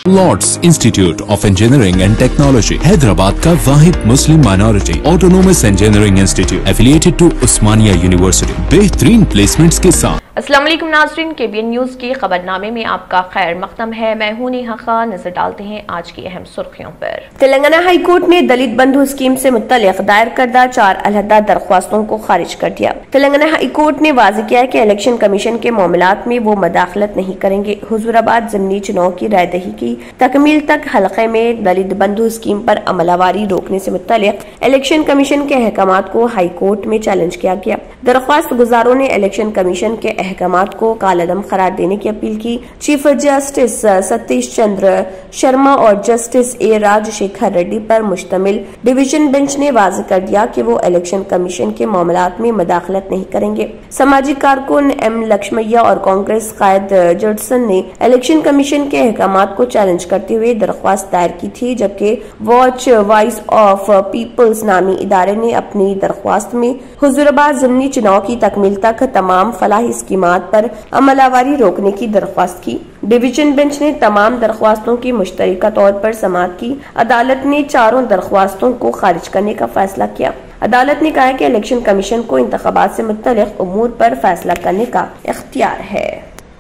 Lord's institute of engineering and technology Hyderabad का वाहिद मुस्लिम minority autonomous engineering institute affiliated to Osmania university बेहतरीन placements के साथ। अस्सलाम वालेकुम नाज़रीन, KBN न्यूज़ के खबरनामे में आपका खैर मक़दम है। मैं हूं नेहा खान। नजर डालते हैं आज की अहम सुर्खियों पर। तेलंगाना हाई कोर्ट ने दलित बंधु स्कीम से मुत्तलिक दायर करदा 4 अलहदा दरख्वास्तों को खारिज कर दिया। तेलंगाना हाई कोर्ट ने वाज़ेह किया है कि इलेक्शन कमीशन के मामलात में वो मदाखलत नहीं करेंगे। हुजूराबाद ज़िमनी चुनाव की रायदही की तकमील तक हलक़े में दलित बंधु स्कीम पर अमलावारी रोकने से मुत्तलिक इलेक्शन कमीशन के अहकामात को हाई कोर्ट में चैलेंज किया गया। दरख्वास्त गुजारों ने इलेक्शन कमीशन के अहकामात को कालअदम करार देने की अपील की। चीफ जस्टिस सतीश चंद्र शर्मा और जस्टिस A राजशेखर रेड्डी पर मुश्तमिल डिवीजन बेंच ने वाज़ेह कर दिया कि वो इलेक्शन कमीशन के मामलात में मदाखलत नहीं करेंगे। समाजी कारकुन M लक्ष्मैया और कांग्रेस कायद जडसन ने इलेक्शन कमीशन के अहकामात को चैलेंज करते हुए दरख्वास्त दायर की थी, जबकि वॉच वॉइस ऑफ पीपल्स नामी इदारे ने अपनी दरख्वास्त में हुजूराबाद ज़िमनी चुनाव की तकमील तक तमाम फलाही स्कीमात पर अमलावारी रोकने की दरख्वास्त की। डिवीजन बेंच ने तमाम दरख्वास्तों की मुश्तरका तौर पर समाअत की। अदालत ने चारों दरख्वास्तों को खारिज करने का फैसला किया। अदालत ने कहा है कि इलेक्शन कमीशन को इंतखाबात से मुत्तलिक उमूर पर फैसला करने का इख्तियार है।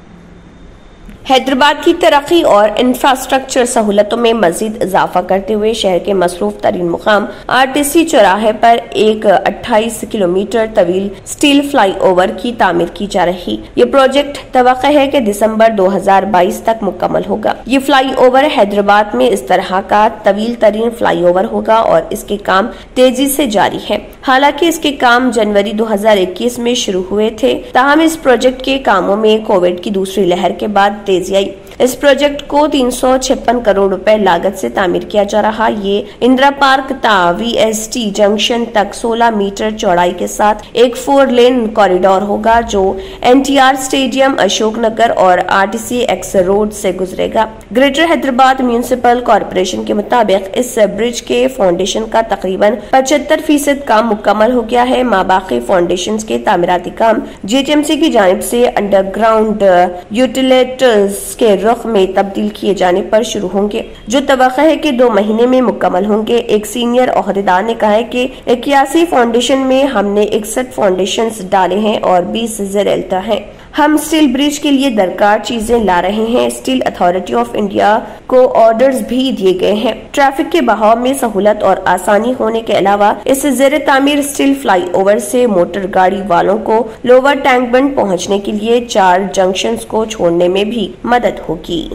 हैदराबाद की तरक्की और इंफ्रास्ट्रक्चर सहूलतों में मजीद इजाफा करते हुए शहर के मसरूफ तरीन मुकाम RTC चौराहे पर एक 28 किलोमीटर तवील स्टील फ्लाईओवर की तामीर की जा रही। ये प्रोजेक्ट तवक्को है कि दिसंबर 2022 तक मुकम्मल होगा। ये फ्लाईओवर हैदराबाद में इस तरह का तवील तरीन फ्लाईओवर होगा और इसके काम तेजी से जारी है। हालांकि इसके काम जनवरी 2021 में शुरू हुए थे, ताहम इस प्रोजेक्ट के कामों में कोविड की दूसरी लहर के बाद तेजी आई। इस प्रोजेक्ट को 356 करोड़ रुपए लागत से तामीर किया जा रहा। ये इंदिरा पार्क ता VST जंक्शन तक 16 मीटर चौड़ाई के साथ एक 4 लेन कॉरिडोर होगा, जो NTR स्टेडियम, अशोकनगर और RTC X रोड से गुजरेगा। ग्रेटर हैदराबाद म्यूनिसिपल कॉरपोरेशन के मुताबिक इस ब्रिज के फाउंडेशन का तकरीबन 75% काम मुकम्मल हो गया है। माबाकी फाउंडेशन के तामीराती काम GHMC की जानिब से अंडरग्राउंड यूटिलिटीज के रुख में तब्दील किए जाने पर शुरू होंगे, जो तवक्को है कि 2 महीने में मुकम्मल होंगे। एक सीनियर ओहदेदार ने कहा है कि 81 फाउंडेशन में हमने 61 फाउंडेशन डाले हैं और 20 ज़ेर-ए-अल्ता हैं। हम स्टील ब्रिज के लिए दरकार चीजें ला रहे हैं। स्टील अथॉरिटी ऑफ इंडिया को ऑर्डर्स भी दिए गए हैं। ट्रैफिक के बहाव में सहूलत और आसानी होने के अलावा इस ज़ेर तामीर स्टील फ्लाईओवर से मोटर गाड़ी वालों को लोअर टैंक बंड पहुंचने के लिए 4 जंक्शंस को छोड़ने में भी मदद होगी।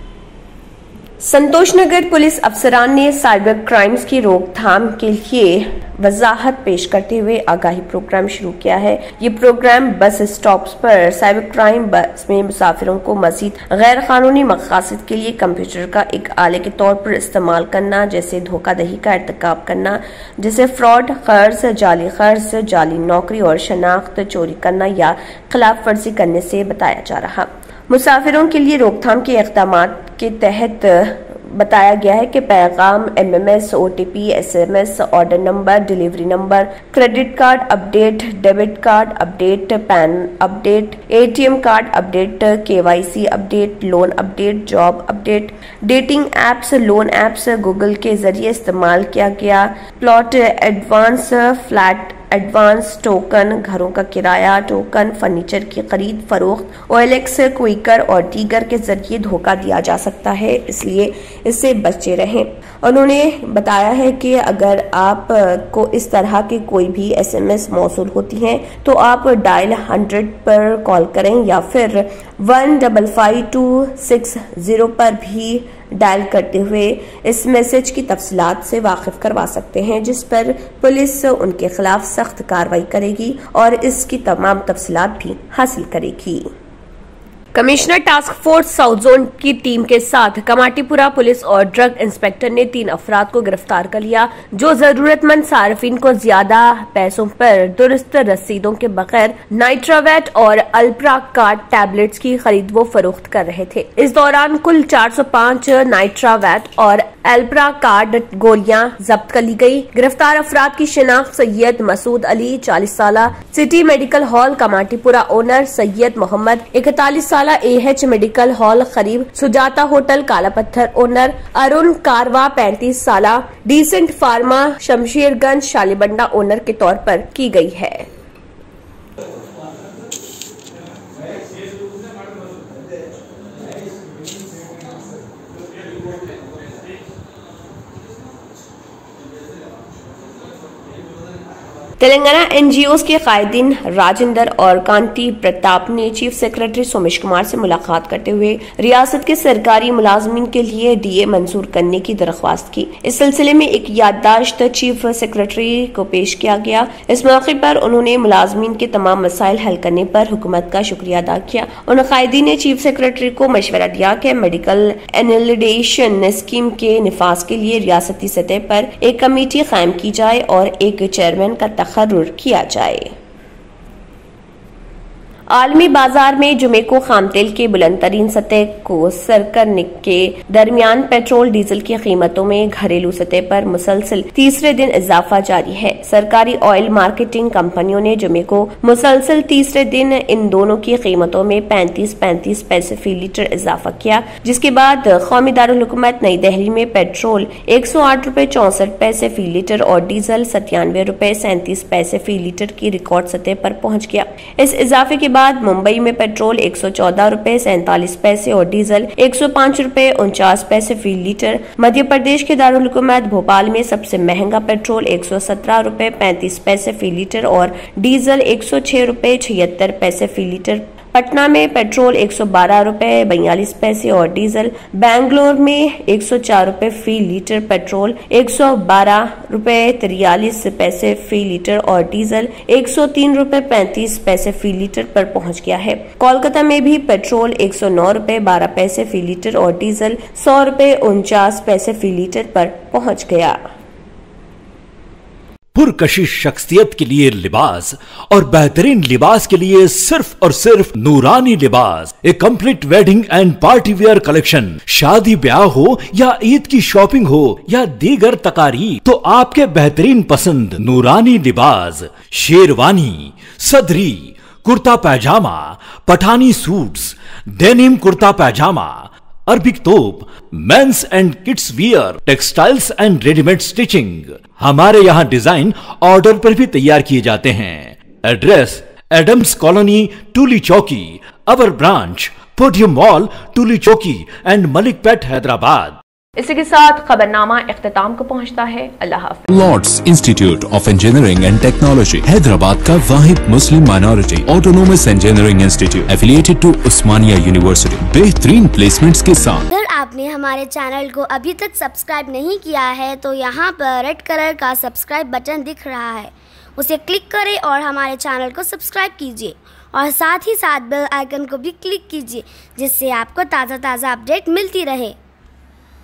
संतोषनगर पुलिस अफसरान ने साइबर क्राइम्स की रोकथाम के लिए वजाहत पेश करते हुए आगाही प्रोग्राम शुरू किया है। ये प्रोग्राम बस स्टॉप्स पर साइबर क्राइम बस में मुसाफिरों को मजीद गैर कानूनी मकासद के लिए कंप्यूटर का एक आले के तौर पर इस्तेमाल करना, जैसे धोखाधड़ी का इर्तिकाब करना, जैसे फ्रॉड, कर्ज, जाली नौकरी और शनाख्त चोरी करना या खिलाफ वर्जी करने से बताया जा रहा। मुसाफिरों के लिए रोकथाम के इक़दामात के तहत बताया गया है कि पैगाम, MMS, OTP, SMS, order number, delivery number, credit card update, debit card update, pan update, ATM card update, KYC update, loan update, job update, dating apps, loan apps Google के जरिए इस्तेमाल किया गया, plot advance, flat advance token, घरों का किराया token, furniture की खरीद फरोख्त, OLX, क्विकर और दीगर के जरिए धोखा दिया जा सकता है, इसलिए इससे बचे रहें। उन्होंने बताया है कि अगर आप को इस तरह की कोई भी SMS मौसूल होती हैं तो आप डायल 100 पर कॉल करें या फिर 155260 पर भी डायल करते हुए इस मैसेज की तफसीलात से वाकिफ करवा सकते हैं, जिस पर पुलिस उनके खिलाफ सख्त कार्रवाई करेगी और इसकी तमाम तफसीलात भी हासिल करेगी। Commissioner task force south zone की टीम के साथ कमाटीपुरा पुलिस और ड्रग इंस्पेक्टर ने 3 अफराद को गिरफ्तार कर लिया, जो जरूरतमंद सार्फिन को ज्यादा पैसों पर दुरुस्त रसीदों के बगैर नाइट्रावेट और अल्प्रा कार्ड टैबलेट्स की खरीद व फरोख्त कर रहे थे। इस दौरान कुल 405 नाइट्रावैट और अल्प्रा कार्ड गोलियां जब्त कर ली गई। गिरफ्तार अफराद की शिनाख्त सैयद मसूद अली 40 साल city medical hall Kamatipura owner, Syed Mohammed 41 साल AH मेडिकल हॉल करीब सुजाता होटल काला पत्थर ओनर, अरुण कारवा 35 साल decent pharma Shamsherganj Shalibanda owner के तौर पर की गई है। तेलंगाना NGOs के कायदीन राजेंद्र और कांति प्रताप ने चीफ सेक्रेटरी सोमेश कुमार से मुलाकात करते हुए रियासत के सरकारी मुलाजमीन के लिए DA मंजूर करने की दरख्वास्त की। इस सिलसिले में एक याददाश्त चीफ सेक्रेटरी को पेश किया गया। इस मौके पर उन्होंने मुलाजमीन के तमाम मसाइल हल करने पर हुकूमत का शुक्रिया अदा किया। उन कायदीन ने चीफ सेक्रेटरी को मशवरा दिया कि मेडिकल एनलिडेशन स्कीम के निफाज के लिए रियासती सतह पर एक कमेटी कायम की जाए और एक चेयरमैन का तकर्रुर किया जाए। आलमी बाजार में जुमे को खाम तेल के बुलंद तरीन सतह को सर करने के दरमियान पेट्रोल डीजल की कीमतों में घरेलू सतह पर मुसलसल तीसरे दिन इजाफा जारी है। सरकारी ऑयल मार्केटिंग कंपनियों ने जुमे को मुसलसल तीसरे दिन इन दोनों की कीमतों में 35 पैसे फी लीटर इजाफा किया, जिसके बाद कौमी दारुल हुकूमत नई दिल्ली में पेट्रोल 108 रुपए 64 पैसे फी लीटर और डीजल 97 रुपए 37 पैसे फी लीटर की रिकॉर्ड सतह पर पहुंच गया। इस इजाफे के बाद मुंबई में पेट्रोल 114 रुपए 47 पैसे और डीजल 105 रुपए 49 पैसे फी लीटर। मध्य प्रदेश के दारुल हुकूमत भोपाल में सबसे महंगा पेट्रोल 117 रुपए 35 पैसे फी लीटर और डीजल 106 रुपए 76 पैसे फी लीटर। पटना में पेट्रोल 112 रुपए 42 पैसे और डीजल, बेंगलोर में 104 रुपए फी लीटर पेट्रोल, 112 रुपए 43 पैसे फी लीटर और डीजल 103 रुपए 35 पैसे फी लीटर पर पहुंच गया है। कोलकाता में भी पेट्रोल 109 रुपए 12 पैसे फी लीटर और डीजल 100 रुपए 49 पैसे फी लीटर पर पहुंच गया। पुरकशिश शख्सियत के लिए लिबास और बेहतरीन लिबास के लिए सिर्फ और सिर्फ Noorani Libas, a complete wedding and party wear collection. शादी ब्याह हो या ईद की शॉपिंग हो या दीगर तकारीब, तो आपके बेहतरीन पसंद नूरानी लिबास, शेरवानी, सदरी, kurta pyjama, Pathani suits, denim kurta pyjama, Arabic तोप, mens and kids wear, textiles and readymade stitching. हमारे यहाँ डिजाइन ऑर्डर पर भी तैयार किए जाते हैं। Address Adams colony, Toli Chowki, our branch podium mall, Toli Chowki and मलिकपेट, Hyderabad. इसी के साथ खबरनामा इख्तिताम को पहुंचता है। अल्लाह हाफ़िज़। Lords institute of engineering and technology, Hyderabad का वाहिद मुस्लिम minority autonomous engineering institute affiliated to Osmania university, बेहतरीन प्लेसमेंट्स के साथ। अगर आपने हमारे चैनल को अभी तक सब्सक्राइब नहीं किया है तो यहाँ पर रेड कलर का सब्सक्राइब बटन दिख रहा है, उसे क्लिक करें और हमारे चैनल को सब्सक्राइब कीजिए और साथ ही साथ बेल आइकन को भी क्लिक कीजिए, जिससे आपको ताज़ा अपडेट मिलती रहे।